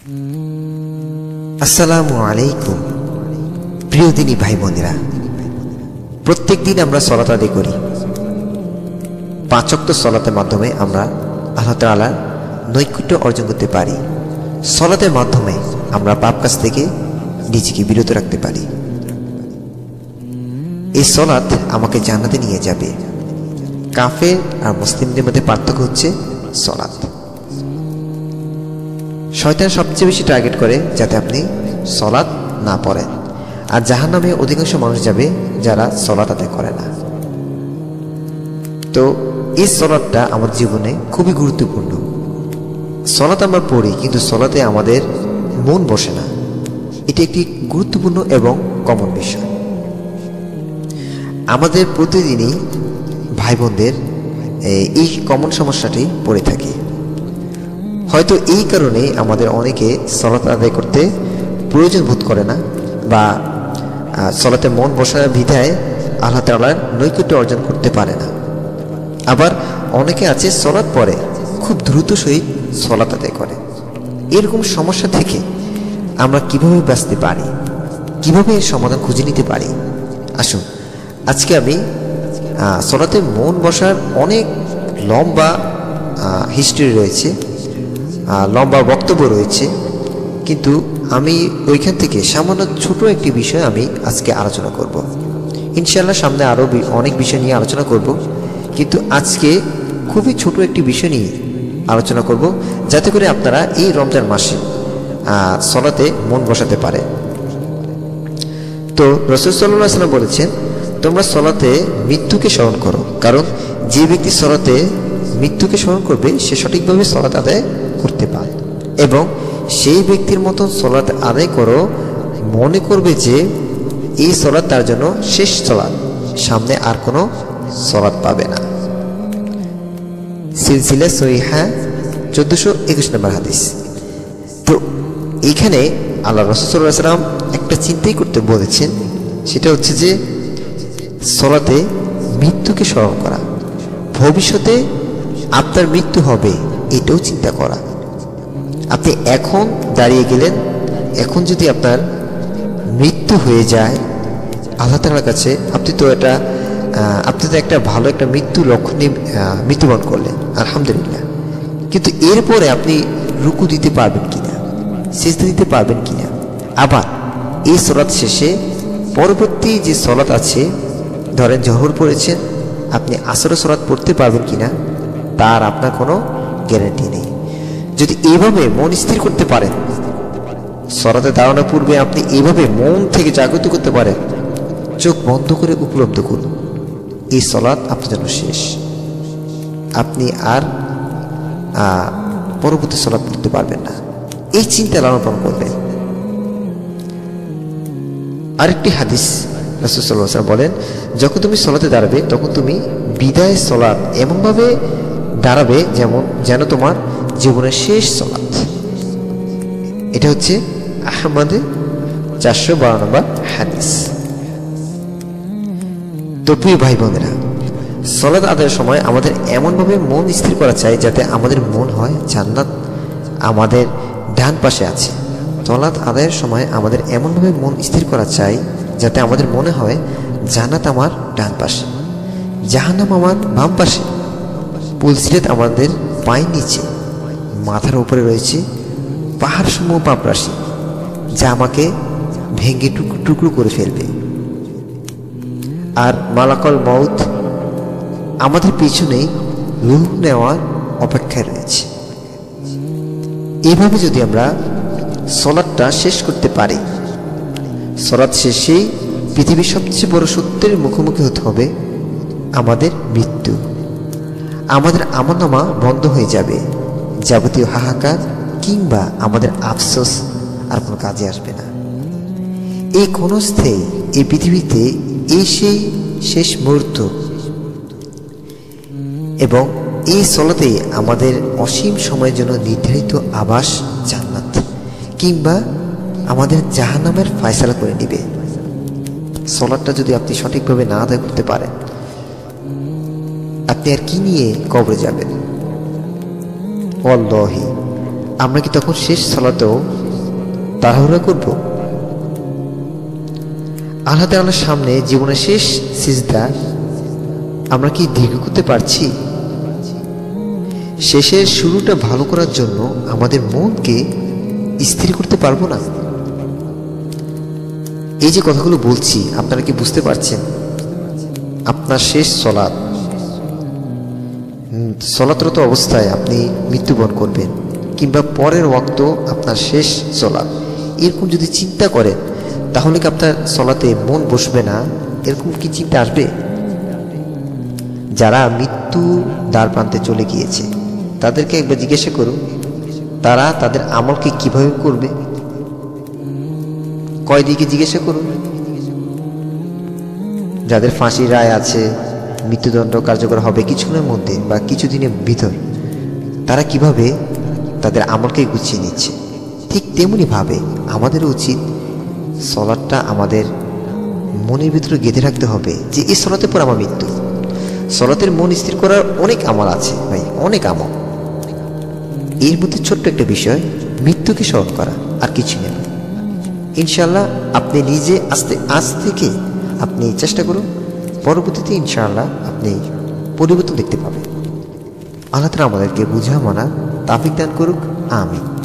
আসসালামু আলাইকুম প্রিয় দিনী ভাই বোনেরা, প্রত্যেক দিন আমরা সালাত আদায় করি। 5 ওয়াক্ত সালাতের মাধ্যমে আমরা আল্লাহ তাআলার নৈকট্য অর্জন করতে পারি। সালাতের মাধ্যমে আমরা পাপ কাজ থেকে নিজেকে বিরত রাখতে পারি। এই সালাত আমাকে জান্নাতে নিয়ে যাবে। কাফের আর মুসলিমদের মধ্যে পার্থক্য হচ্ছে সালাত। শয়তান সবচেয়ে বেশি টার্গেট করে যাতে আপনি সালাত না পড়েন, আর জাহান্নামে অধিকাংশ মানুষ যাবে যারা সালাত আদায় করে না। তো এই সালাতটা আমার জীবনে খুবই গুরুত্বপূর্ণ। সালাত আমরা পড়ি, কিন্তু সালাতে আমাদের মন বসে না। এটি একটি গুরুত্বপূর্ণ এবং কমন বিষয়। আমাদের প্রতিদিনই ভাই বোনদের এই কমন সমস্যাটি পড়ে থাকে। হয়তো এই কারণে আমাদের অনেকে সালাত আদায় করতে প্রয়োজন বোধ করে না, বা সালাতে মন বসার বিধায় আল্লাহ তাআলার নৈকট্য অর্জন করতে পারে না। আবার অনেকে আছে সালাত পড়ে, খুব দ্রুত সহিত সালাত আদায় করে। এরকম সমস্যা থেকে আমরা কিভাবে বাঁচতে পারি, কিভাবে এর সমাধান খুঁজে নিতে পারি? আসুন, আজকে আমি সালাতে মন বসার অনেক লম্বা হিস্ট্রি রয়েছে, লম্বা বক্তব্য রয়েছে, কিন্তু আমি ওইখান থেকে সামান্য ছোট একটি বিষয় আমি আজকে আলোচনা করব। ইনশাআল্লাহ সামনে আরও অনেক বিষয় নিয়ে আলোচনা করব, কিন্তু আজকে খুবই ছোট একটি বিষয় নিয়ে আলোচনা করব, যাতে করে আপনারা এই রমজান মাসে সালাতে মন বসাতে পারে। তো রাসূল সাল্লাল্লাহু আলাইহি ওয়াসাল্লাম বলেছেন, তোমরা সালাতে মৃত্যুকে স্মরণ করো, কারণ যে ব্যক্তি সালাতে মৃত্যুকে স্মরণ করবে সে সঠিকভাবে সালাত আদায় করতে পারে, এবং সেই ব্যক্তির মতন সালাত আদায় করো, মনে করবে যে এই সালাত তার জন্য শেষ সালাত, সামনে আর কোনো সালাত পাবে না। সিলসিলা সহিহা 1421 নম্বর হাদিস। তো এইখানে আল্লাহ রাসূল সাল্লাল্লাহু আলাইহি ওয়াসাল্লাম একটা চিন্তাই করতে বলেছেন, সেটা হচ্ছে যে সালাতে মৃত্যুকে স্মরণ করা, ভবিষ্যতে আপনার মৃত্যু হবে এটাও চিন্তা করা। আপনি এখন দাঁড়িয়ে গেলেন, এখন যদি আপনার মৃত্যু হয়ে যায় আল্লাহ তাআলার কাছে, আপনি তো একটা ভালো একটা মৃত্যু লক্ষ্য নিয়ে মৃত্যুবরণ করলেন, আলহামদুলিল্লাহ। কিন্তু এরপরে আপনি রুকু দিতে পারবেন কিনা, সিজদা দিতে পারবেন কিনা? আবার এই সালাত শেষে পরবর্তী যে সালাত আছে, ধরেন জোহর পড়েছেন, আপনি আসরের সালাত পড়তে পারবেন কিনা তার আপনার কোনো গ্যারান্টি নেই। যদি এইভাবে মন স্থির করতে পারেন, সালাতে দাঁড়ানোর পূর্বে আপনি এইভাবে মন থেকে জাগ্রত করতে পারেন, চোখ বন্ধ করে উপলব্ধ করুন এই সালাত আপনার জন্য শেষ, আপনি আর পরবর্তী সালাত পড়তে পারবেন না, এই চিন্তা লালন পালন করবেন। আরেকটি হাদিস রাসূল সাল্লাল্লাহু আলাইহি ওয়াসাল্লাম বলেন, যখন তুমি সালাতে দাঁড়াবে তখন তুমি বিদায় সালাত এমনভাবে দাঁড়াবে যেন তোমার জীবনের শেষ সালাত। এটা হচ্ছে আহমদে 412 নম্বর হাদিস। তো প্রিয় ভাই বোনেরা, সালাত আদায়ের সময় আমাদের এমনভাবে মন স্থির করা চাই যাতে আমাদের মন হয় জান্নাত আমাদের ডান পাশে আছে। সালাত আদায়ের সময় আমাদের এমনভাবে মন স্থির করা চাই যাতে আমাদের মনে হয় জান্নাত আমার ডান পাশে, জাহান্নাম আমার বাম পাশে, পুলসিরাত আমাদের পায়ের নিচে, মাথার উপরে রয়েছে পাহাড় সমূহ পাপ রাশি যা আমাকে ভেঙে টুকরো টুকরো করে ফেলবে, আর মালাকুল মউত আমাদের পিছনেই রূহ নেওয়ার অপেক্ষায় রয়েছে। এইভাবে যদি আমরা সালাতটা শেষ করতে পারি, সালাত শেষেই পৃথিবীর সবচেয়ে বড় সত্যের মুখোমুখি হতে হবে আমাদের মৃত্যু। আমাদের আমলনামা বন্ধ হয়ে যাবে, যাবতীয় হাহাকার কিংবা আমাদের আফসোস আর কোনো কাজে আসবে না। এই ক্ষণস্থায়ী এই পৃথিবীতে এই সেই শেষ মুহূর্ত, এবং এই সালাতেই আমাদের অসীম সময়ের জন্য নির্ধারিত আবাস জান্নাত, কিংবা আমাদের জাহান্নামের ফয়সালা করে নেবে। সালাতটা যদি আপনি সঠিকভাবে না আদায় করতে পারেন, আপনি আর কি নিয়ে কবরে যাবেন? ওয়াল্লাহি আমরা কি তখন শেষ সালাতেও তাড়াহুড়া করব? আল্লাহ তাআলার সামনে জীবনের শেষ সিজদা আমরা কি দীর্ঘ করতে পারছি? শেষের শুরুটা ভালো করার জন্য আমাদের মনকে স্থির করতে পারবো না? এই যে কথাগুলো বলছি, আপনারা কি বুঝতে পারছেন? আপনার শেষ সলাতরত অবস্থায় আপনি মৃত্যুবরণ করবেন, কিংবা পরের ওয়াক্ত আপনার শেষ সলাত, এরকম যদি চিন্তা করেন, তাহলে কি আপনার সলাতে মন বসবে না? এরকম কি চিন্তা আসবে? যারা মৃত্যু দ্বার প্রান্তে চলে গিয়েছে তাদেরকে একবার জিজ্ঞাসা করুন, তারা তাদের আমলকে কিভাবে করবে। কয়েদিকে জিজ্ঞাসা করুন, যাদের ফাঁসির রায় আছে, মৃত্যুদণ্ড কার্যকর হবে কিছুক্ষণের মধ্যে বা কিছুদিনের ভিতর, তারা কিভাবে তাদের আমলকে গুছিয়ে নিচ্ছে। ঠিক তেমনি ভাবে আমাদেরও উচিত সলাতটা আমাদের মনের ভিতরে গেঁথে রাখতে হবে যে এই সলাতের পর আমার মৃত্যু। সলাতের মন স্থির করার অনেক আমল আছে ভাই, অনেক আমল। এর মধ্যে ছোট্ট একটা বিষয়, মৃত্যুকে স্মরণ করা, আর কিছু নেই। ইনশাআল্লাহ আপনি নিজে আজ থেকে আপনি চেষ্টা করুন, পরবর্তীতে ইনশাআল্লাহ আপনি পরিবর্তন দেখতে পাবেন। আল্লাহ তাআলা আমাদেরকে বুঝা মানা তাওফিক দান করুক, আমিন।